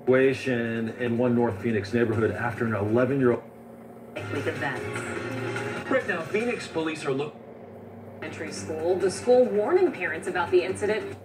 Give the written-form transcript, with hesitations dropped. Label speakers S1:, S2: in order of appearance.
S1: situation in one North Phoenix neighborhood after an 11-year-old.
S2: With events.
S3: Right now, Phoenix police are looking.
S2: Elementary school. The school warning parents about the incident.